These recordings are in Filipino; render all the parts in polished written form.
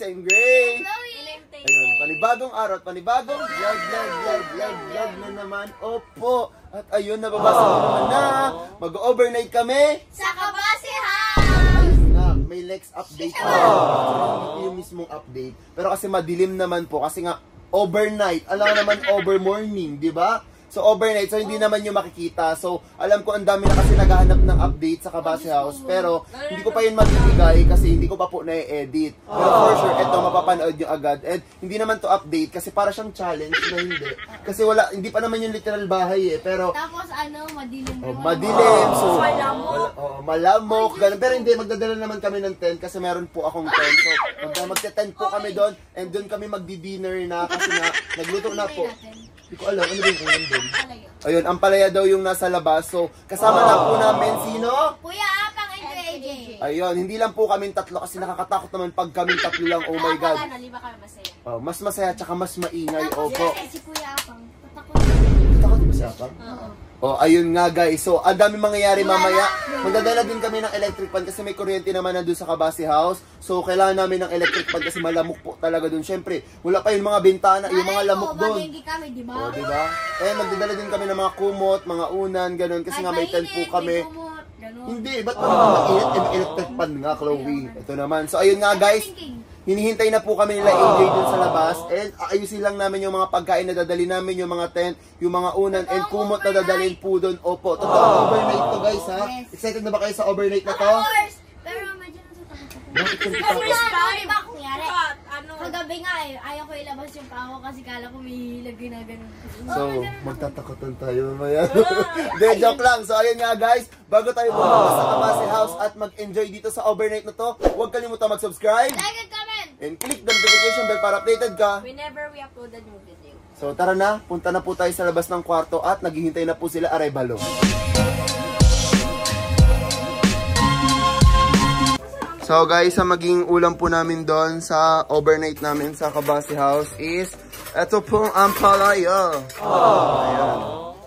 and Grace. Ayun, panibagong araw, panibagong vlog na naman. Opo. At ayun, nababasa ko naman na mag-overnight kami sa Kabase House. May next update na. Hindi ko yung mismong update. Pero kasi madilim naman po. Kasi nga, overnight. Alam naman, over morning, di ba? So, overnight. So, hindi naman yung makikita. So, alam ko ang dami na kasi naghahanap ng update sa Kabase House. Pero, hindi ko pa yun mabibigay kasi hindi ko pa po na-edit. Pero for sure, eto, mapapanood nyo agad. And hindi naman to update kasi para siyang challenge na hindi. Kasi wala, hindi pa naman yung literal bahay eh. Pero, tapos madilim. Madilim. So, malamok. Ganun. Pero hindi, magdadala naman kami ng tent kasi meron po akong tent. So, magte-tent po kami doon. And doon kami magdi-dinner na kasi nga, nagluto na po. Hindi ko alam, ano ba yung ulam doon? Ayun, ang palaya daw yung nasa labas. So, kasama na po namin sino? Kuya Apang and AJ. Ayun, hindi lang po kaming tatlo kasi nakakatakot naman pag kaming tatlo lang. Oh my God. Mas masaya, tsaka mas maingay. Opo. Si Kuya Apang. Takot ba si Apang? Oo. Oh, ayun nga guys. So, ang dami mangyayari mamaya. Magdadala din kami ng electric fan kasi may kuryente naman na doon sa Kabase House. So, kailangan namin ng electric fan kasi malamok po talaga doon. Siyempre, wala pa yung mga bintana, yung mga lamok doon. Kami, diba? Oh, diba? Eh, magdadala din kami ng mga kumot, mga unan, ganun. Kasi nga may tent po kami. Hindi, ba't pa mainit? Electric fan nga, Chloe. Ito naman. So, ayun nga guys. Hinihintay na po kami nila AJ dun sa labas. And ayusin lang namin yung mga pagkain na dadali namin, yung mga tent, yung mga unan, and kumot na dadalhin po dun. Opo, totoo overnight to guys ha. Excited na ba kayo sa overnight na to? Of course! Pero medyo natatakot ako. Bakit kung Kasi ba kunyari? Kagabi nga ayaw ko ilabas yung pako kasi kala ko may lagay na ganun. So, magtatakotan tayo mamaya. Hindi, joke lang. So, ayun nga guys, bago tayo pumunta sa Kabase House at mag-enjoy dito sa overnight na to, huwag kalimutan mag-subscribe. Like and comment! And click the notification bell para updated ka. Whenever we upload a new video. So, tara na. Punta na po tayo sa labas ng kwarto at naghihintay na po sila Arevalo. So guys, ang maging ulam po namin doon sa overnight namin sa Kabase House is eto pong ampalaya. Ayan.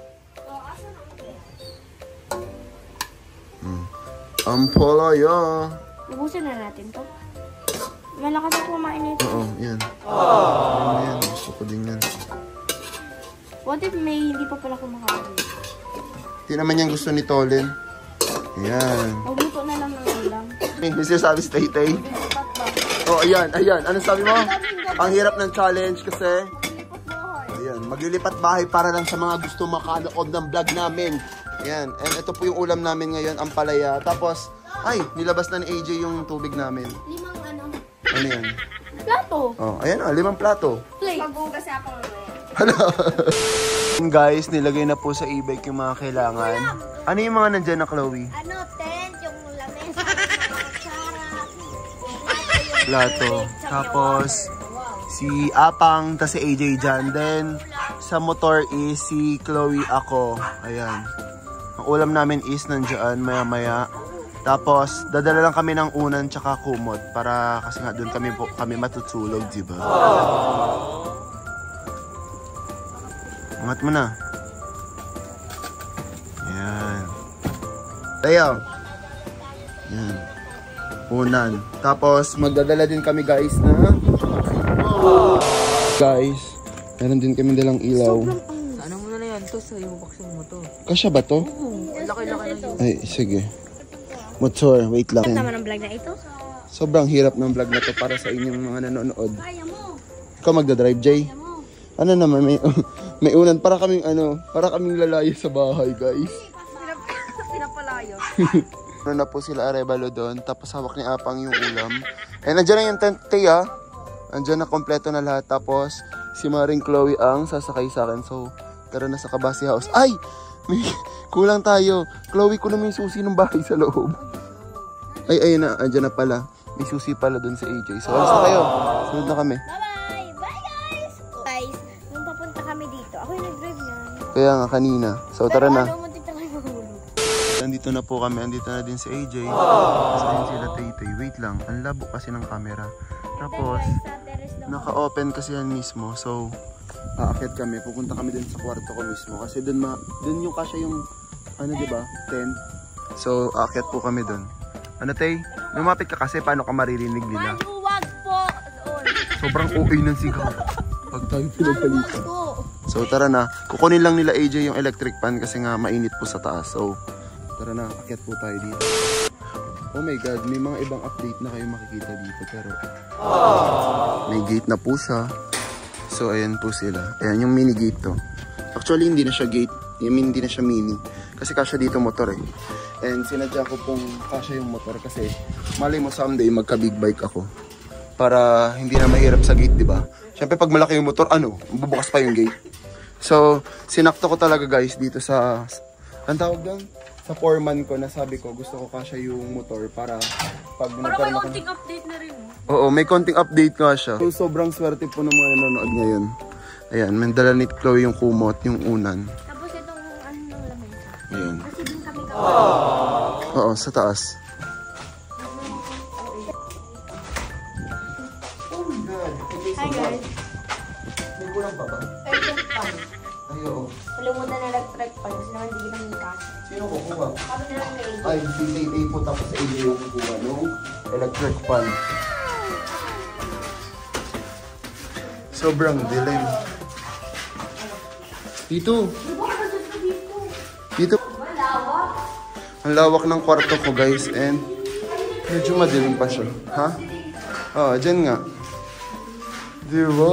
Ampalaya. Ubusin na natin to. Malakas ako kumain nito. Oo, yan. Ayan, gusto ko din yan. What if may hindi pa pala kumakain? Hindi naman yan gusto ni Tolen. Ayan. Magluto na lang ng ulam. May sabi si Tay-Tay. Oh, ayan, ayan. Anong sabi mo? Ang hirap ng challenge kasi ayan, maglilipat bahay para lang sa mga gusto makanood ng vlog namin. Ayan, and ito po yung ulam namin ngayon, ang palaya. Tapos, ay, nilabas na ni AJ yung tubig namin. 5 ano? Ano yan? Plato. Oh, ayan o, 5 plato. Plate. Pag-ugas ako Ano? Guys, nilagay na po sa e-bike yung mga kailangan. Ano yung mga nandyan na, Chloe? Ano, tent, yung lamesa, Plato. Tapos, si Apang, tas si AJ dyan. Then, sa motor is si Chloe, ako. Ayan. Ang ulam namin is nandyan, maya-maya. Tapos, dadala lang kami ng unan tsaka kumot. Para, kasi nga doon kami matutulog, diba? Angat mo na. Ayan. Tayo. Ayan. Unan. Tapos, magdadala din kami guys na guys, meron din kami dalang ilaw. Ano mo na yan? To, sa yung baksin mo to. Kasya ba to? Oo. Laki-laki na yun. Ay, sige. Motor, wait lang. naman ang vlog na ito? Sobrang hirap ng vlog na to para sa inyong mga nanonood. Kaya mo. Ikaw magdadrive, Jay? Ano naman, may unan. Para kaming lalayo sa bahay, guys. Pinapalayo. Ano na po sila Arevalo doon, tapos hawak ni Apang yung ulam. Eh, nandiyan na yung tent, Tia. Nandiyan na kompleto na lahat. Tapos, si Maring Chloe ang sasakay sa akin. So, tara na sa Kabase House. Ay! May kulang tayo. Chloe, ko na may susi ng bahay sa loob. Ay, ayun na. Andyan na pala. May susi pala doon sa AJ. So, alas na kayo. Sunod na kami. Bye-bye! Bye guys! Guys, nung papunta kami dito, ako yung nag-drive na. Kaya nga, kanina. So, tara na. Pero muntik na kayo mahulog. Nandito na po kami. Andito na din si AJ. Tapos ayun sila Tay-Tay. Wait lang. Ang labo kasi ng camera. Tapos, naka-open kasi yan mismo. So, aakyat kami. Pupunta kami din sa kwarto ko mismo. Kasi dun yung kasya yung, ano diba, tent. So, aakyat po kami dun. Ano, Tay? Lumapit ka kasi paano ka maririnig nila? Maluwag po. Sobrang OA ng sigaw. Pag tayo pinagpalitan. Ko. So tara na, kukunin lang nila AJ yung electric fan kasi nga mainit po sa taas. So tara na, akyat po tayo dito. Oh my god, may mga ibang update na kayo makikita dito pero may gate na po siya. So ayan po sila. Ayan yung mini gate to. Actually hindi na siya gate, hindi na siya mini. Kasi kasya dito motor eh. And sinadya ko pong kasya yung motor kasi malay mo someday magka big bike ako. Para hindi na mahirap sa gate, di ba? Siyempre pag malaki yung motor, bubukas pa yung gate. So, sinakto ko talaga guys dito sa, ang tawag doon? Sa foreman ko na sabi ko, gusto ko kasya yung motor para pag Pero may konting update na rin. Oo, may konting update ka siya. So, sobrang swerte po ng mga nanonood ngayon. Ayan, may dala ni Chloe yung kumot, yung unan. Tapos itong ano ng lamesa. Ayan. Kasi din kami Oo, sa taas. Hi guys. May kulang pa ba? Ay, oo. Kalimutan na electric pan kasi naman hindi namin kasi. Sino kukuha? Kami na lang may Ay, si Tay po tapos AJ yung kukuha nung electric fan. Sobrang dilim. Dito. Dito. Ang lawak ng kwarto ko guys and medyo madilim pa siya. Ha? Oo, dyan nga. Di ba?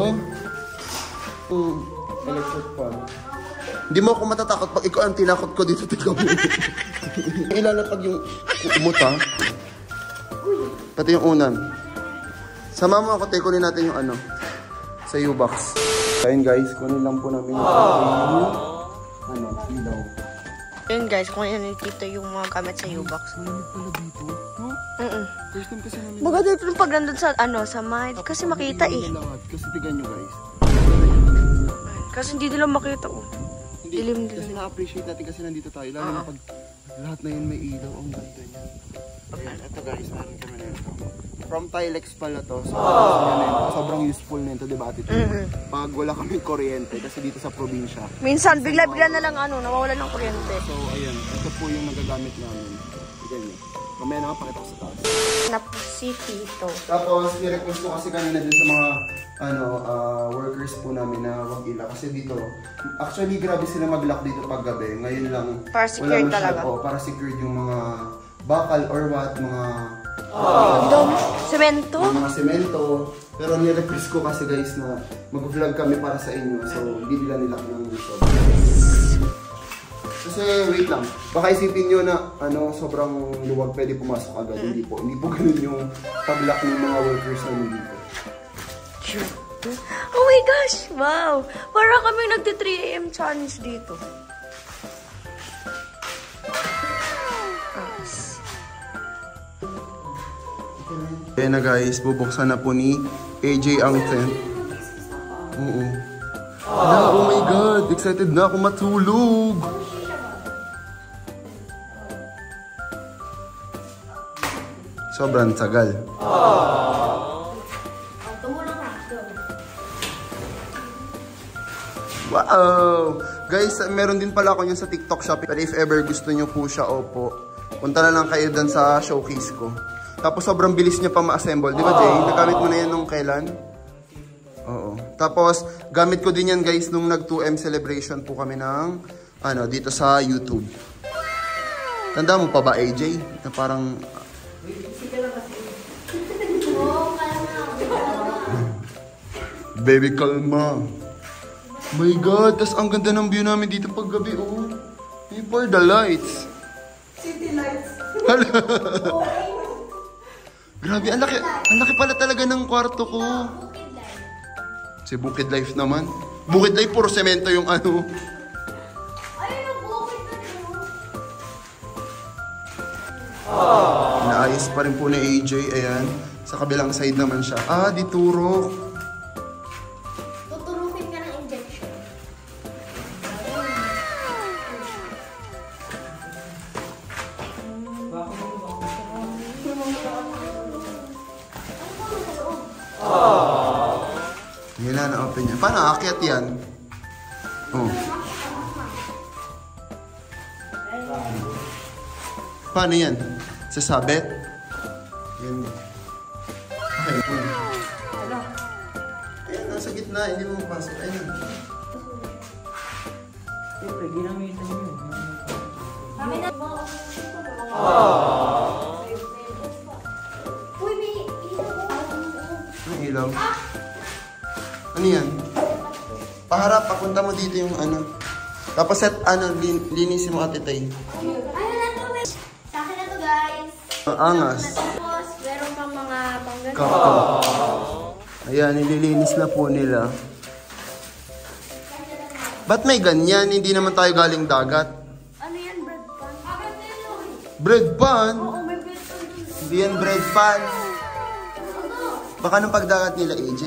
Electric fan. Hindi mo ako matatakot pag ikaw ang tinakot ko dito. Tignan mo. Ilalapag yung umuta. Pati yung unan. Sama mo ako, kunin natin yung sa U-Box. Ayun guys, kunin lang po namin yung ilaw. Yun guys, kung yan dito yung mga gamit sa U-Box. Malamig pala dito. No? First time kasi namin. Maganda yung pag nandun sa, sa mind. Kasi makita eh. Kasi tignan nyo guys. Kasi hindi nila makita oh. Hindi, Dilim. kasi na-appreciate natin kasi nandito tayo. Lalo na pag lahat na yun may ilaw. Ang ganda niya. Ayan, ito guys, meron kami na ito. From Tilex pala to. So, sobrang useful na ito, diba ate? Pag wala kaming kuryente, kasi dito sa probinsya. Minsan, bigla-bigla na lang nawawala ng kuryente. So, ayan, ito po yung nagagamit namin. Tignan nyo. Mamaya na pakita ko sa taas. Si Tito. Tapos, nirequest ko kasi kanina din sa mga workers po namin na wag ila. Kasi dito, actually grabe sila mag-lock dito pag gabi. Ngayon lang, Para secured talaga. Para secured yung mga bakal or what, mga Semento. yung mga semento. Pero nirequest ko kasi guys na mag-vlog kami para sa inyo. So, hindi nila nilock ng dito. Kasi wait lang, baka isipin nyo na sobrang luwag pwede pumasok agad. Hindi po ganun yung pag-lock ng mga workers namin dito. Oh my gosh! Wow! Parang kami nagti 3 AM challenge dito. Kaya na guys, bubuksan na po ni AJ ang tent. Oo. Oh my god, excited na ako matulog. Sobrang tagal. Wow! Guys, meron din pala ako yun sa TikTok Shop. Pero if ever gusto nyo po siya, opo, punta na lang kayo dun sa showcase ko. Tapos sobrang bilis niya pa ma-assemble. Di ba Jay? Nagamit mo na yan nung kailan? Oo. Tapos, gamit ko din yan guys nung nag 2M celebration po kami ng, dito sa YouTube. Tanda mo pa ba AJ? Na parang... Baby, kalma. My God, tas ang ganda ng view namin dito pag gabi, oh. Hey, for the lights. City lights. Grabe, ang laki pala talaga ng kwarto ko. Si Bukid Life naman. Bukid Life, puro semento yung ano. Naayos pa rin po ni AJ, ayan. Sa kabilang side naman siya. Ah, di turok. Tuturukin ka ng injection. Wala na open niya. Paano aakyat yan? Oh. Paano yan? Sasabit? Yan. Okay. Ayan, nasa gitna, hindi mo mapasok. Ayan. Siyempre, ginamitan nyo. Kami na. Uy, may Ano ilaw? Ano yan? Paharap, papunta mo dito yung ano. Tapos linisin mo Ate Tay. Ano na to, sa akin na to, guys. Ang angas. Tapos, meron pang mga panggan. Ayan, nililinis na po nila. Ba't may ganyan? Hindi naman tayo galing dagat. Ano yan, bread pan? Bread pan? Oo, may bread pan dun. Hindi yan bread pan. Baka nung pagdagat nila, AJ.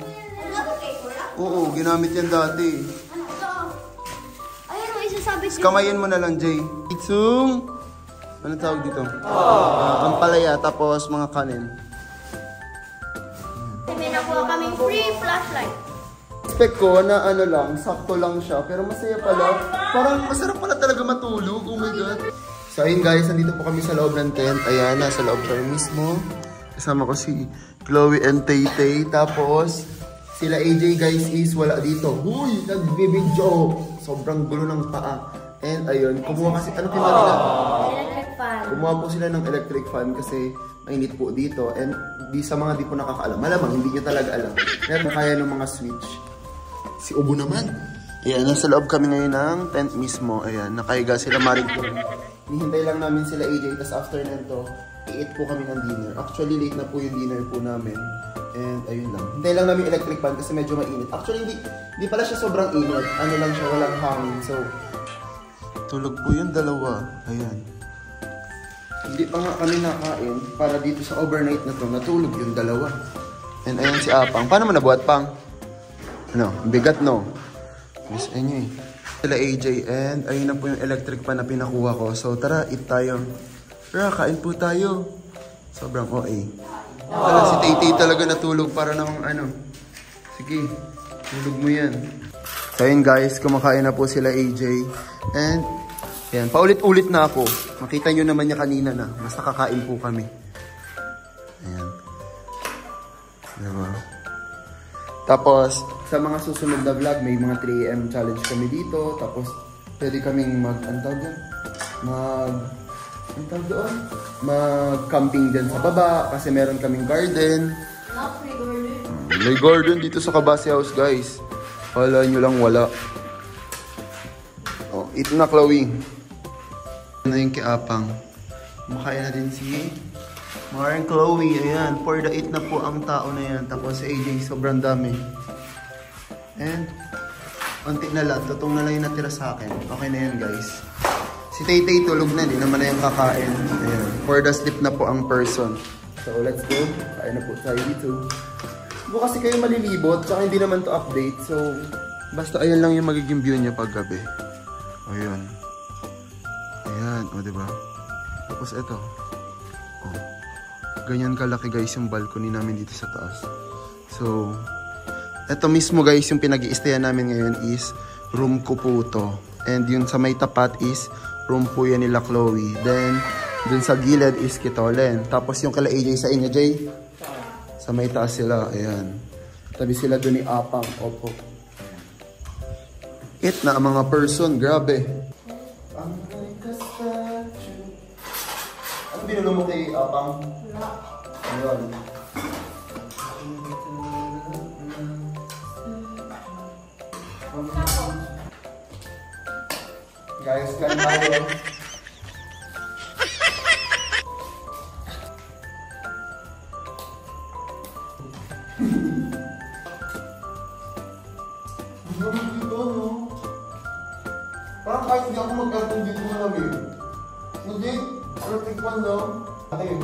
Oo, ginamit yan dati. Ano to? Ayun, ang isasabi ko. Kamayin mo na lang, Jay. Itsung! Anong tawag dito? Ampalaya, tapos mga kanin. May nakuha kaming free flashlight. Expect ko na ano lang, sakto lang siya. Pero masaya pala. Parang masarap pala talaga matulog. Oh my God. So ayun guys, nandito po kami sa loob ng tent. Ayan, nasa loob kami mismo. Kasama ko si Chloe and Tay-Tay. Tapos, sila AJ guys is wala dito. Huy, nagbibidyo. Sobrang gulo ng paa. And ayun, kumuha kasi, ano kinawa nila? Electric fan. Kumuha po sila ng electric fan kasi mainit po dito. And di sa mga di po nakakaalam. Malamang, hindi nyo talaga alam. Meron kaya ng mga switch. Si Ubo naman. Ayan, nasa loob kami ngayon ng tent mismo. Ayan, nakahiga sila marig po. Hihintay lang namin sila AJ. Tapos after nito, i-eat po kami ng dinner. Actually, late na po yung dinner po namin. And ayun lang. Hintay lang namin electric fan kasi medyo mainit. Actually, hindi pala siya sobrang init. Ano lang siya, walang hangin. So, tulog po yung dalawa. Ayan. Hindi pa nga kami nakain para dito sa overnight na to, natulog yung dalawa. And ayan si Apang. Paano mo nabuhat, Pang? Ano? Bigat, no? Miss Enyo eh. Sila AJ and ayun na po yung electric pan na pinakuha ko. So tara, eat tayo. Tara, kain po tayo. Sobrang OA. Tala, si Tay-Tay talaga natulog para namang ano. Sige, tulog mo yan. So ayun guys, kumakain na po sila AJ. And yan, paulit-ulit na ako. Makita nyo naman niya kanina na. Mas nakakain po kami. Ayan. Diba? Tapos, sa mga susunod na vlog, may mga 3 AM challenge kami dito. Tapos, pwede kaming mag-camping dyan sa baba. Kasi meron kaming garden. May garden dito sa Kabasi House, guys. Wala nyo lang wala. Oh, ito na, Chloe. Ano yung kiapang? Makaya na din si Maring Chloe. Ayan, for the 8 na po ang tao na yan. Tapos si AJ, sobrang dami. And, unti na lang. Tutong na lang yung natira sa akin. Okay na yan, guys. Si Tay-Tay tulog na. Di naman na yung kakain. Ayan, for the sleep na po ang person. So, let's go. Kain na po tayo dito. Bukas kasi kayo malilibot. Tsaka hindi naman to update. So, basta ayan lang yung magiging view niya pag gabi. Ayan. Ayan, o diba? Tapos ito. Oh. Ganyan kalaki guys yung balcony namin dito sa taas. So, ito mismo guys yung pinag-i-stayan namin ngayon is room ko po to. And yung sa may tapat is room po yan nila Chloe. Then, dun sa gilid is Kitolen. Tapos yung kala AJ sa inyo, Jay? Sa may taas sila, ayan. Tabi sila dun ni Apang, opo. It na ang mga person, grabe. Ang statue. Ano binulo mo kay Apang? Ayun. Guys, kain tayo. Parang kahit hindi ako mag-garden dito malamig. Hindi, electric fan lang. Okay.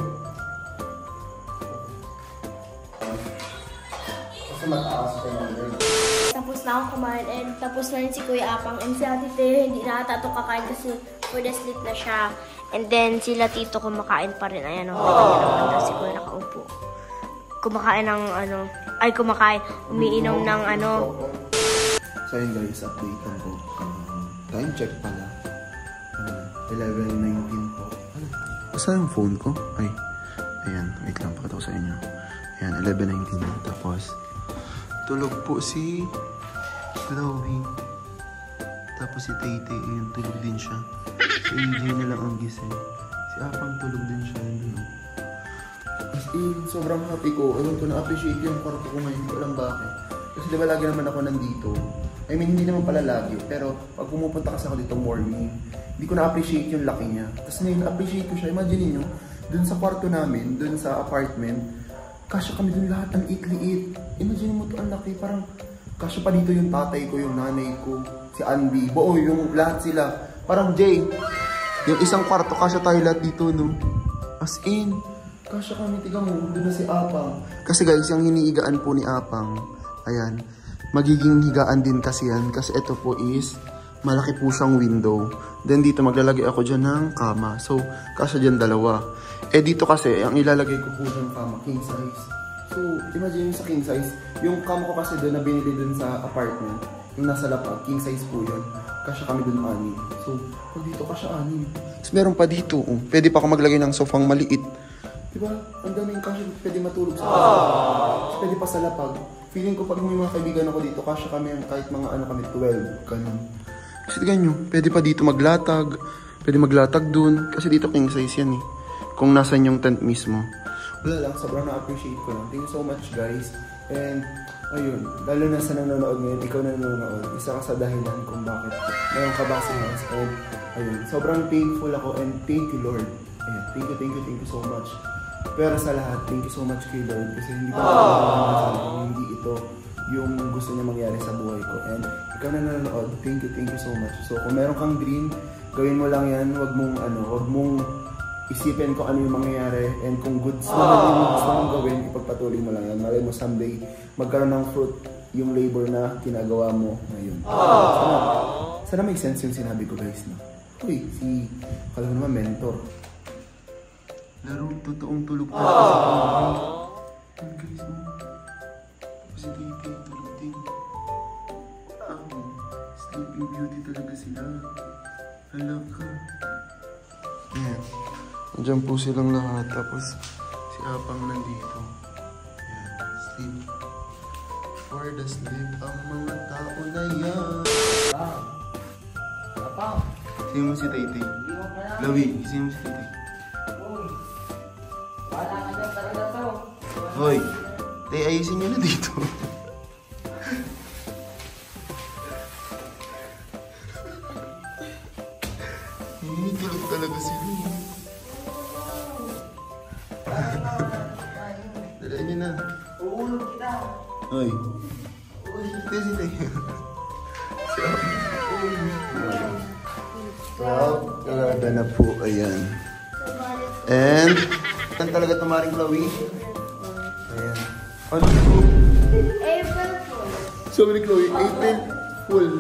Kasi mataas pa yung mga. Tapos na ako kumain and tapos na rin si Kuya Apang and si Ate Te, hindi na ata ito kakain kasi for the sleep na siya. And then sila Tito kumakain pa rin. Ayan, nakita niyo naman si Kuya nakaupo. Kumakain ng umiinom ng ano. So yun guys, update ko. Time check pala. 11:19 po. Basta yung phone ko? Ay, ayan, wait lang, pakita ko sa inyo. Ayan, 11:19 na. Tapos Tapos, tulog po si Chloe. Tapos si Tay-Tay, ayun, tulog din siya. Si AJ na lang ang gising. Si Apang tulog din siya. Yun, no? As in, sobrang happy ko. Ewan ko, na-appreciate yung kwarto ko ngayon. Hindi ko alam bakit. Kasi diba lagi naman ako nandito. I mean, hindi naman pala lagi. Pero pag pumupunta kasi ako dito morning, hindi ko na-appreciate yung laki niya. Tapos ngayon, na-appreciate ko siya. Imagine niyo, dun sa kwarto namin, dun sa apartment, kasya kami dun lahat ang liit. Imagine mo to, ang laki. Parang kasya pa dito yung tatay ko, yung nanay ko, si Andy. Buo, yung lahat sila. Parang Jay, yung isang kwarto, kasya tayo lahat dito, no? As in, kasya kami, tiga mo, dun na si Apang. Kasi guys, yung hiniigaan po ni Apang, ayan, magiging higaan din kasi yan. Kasi ito po is, malaki po siyang window. Then dito maglalagay ako dyan ng kama. So, kasya dyan dalawa. Eh dito kasi, ang ilalagay ko po dyan kama, king size. So, imagine sa king size, yung kama ko kasi doon na binili doon sa apartment, yung nasa lapag, king size po yun. Kasya kami doon 6. So, pag dito kasya 6. So, meron pa dito. Pwede pa ako maglagay ng sofang maliit. Diba? Ang daming kasya pwede matulog sa kasya. Pwede pa sa lapag. Feeling ko pag may mga kaibigan ako dito, kasya kami kahit mga ano kami, 12. Ganun. Kasi ganyan, pwede pa dito maglatag. Pwede maglatag dun. Kasi dito king size yan eh. Kung nasan yung tent mismo. Wala lang, sobrang na-appreciate ko lang. Thank you so much guys. And ayun, lalo na sa nanonood ngayon, ikaw na nanonood. Isa ka sa dahilan kung bakit mayroon ka ba sa house. And ayun, sobrang thankful ako and thank you Lord. Ayan, thank you so much. Pero sa lahat, thank you so much kay Lord. Kasi hindi pa ako hindi ito yung gusto niya mangyari sa buhay ko. And ikaw na nanonood, thank you so much. So kung meron kang dream, gawin mo lang yan. Wag mong isipin kung ano yung mangyayari. And kung goods naman yung gusto mong gawin, ipagpatuloy mo lang yan. Malay mo someday, magkaroon ng fruit yung labor na ginagawa mo ngayon. Sana make sense yung sinabi ko guys. No? Uy, kala ko naman mentor. Laro, totoong tulog pa kasi ako. Guys, no? Si Titi, tulog din. Sleeping Beauty talaga sila. Hala ka. Ayan. Nandiyan po silang lahat. Tapos si Apang nandito. Ayan. Sleep. For the sleep ang mga tao na yan. Apang! Sino mo si Titi? Lawi, sino mo si Titi? Wala ka dyan talaga to. Hoy! Tay, ayusin nyo na dito. Tulog talaga sila. Dalaan nyo na. Uulog kita. Hoy. Tay. Talaga na po. Ayan. And, saan talaga tumaring Chloe? Ayan. Ano po? April Fool. Sabi ni Chloe, April Fool.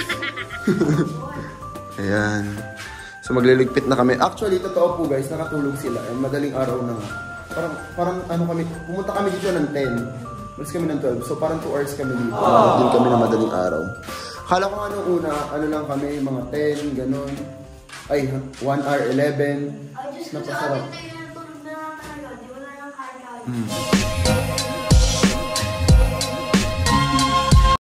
Ayan. So magliligpit na kami. Actually, totoo po guys, nakatulog sila. And madaling araw na nga. Parang ano kami, pumunta kami dito ng 10. Malis kami ng 12. So parang 2 hours kami dito. Din kami na madaling araw. Kala ko nga nung una, ano lang kami, mga 10, ganun. Ay, 1 hour, 11. Napasarap. Ay, Diyos ko, sa atin tayo tulog na lang talaga. Di wala nang kain-kain.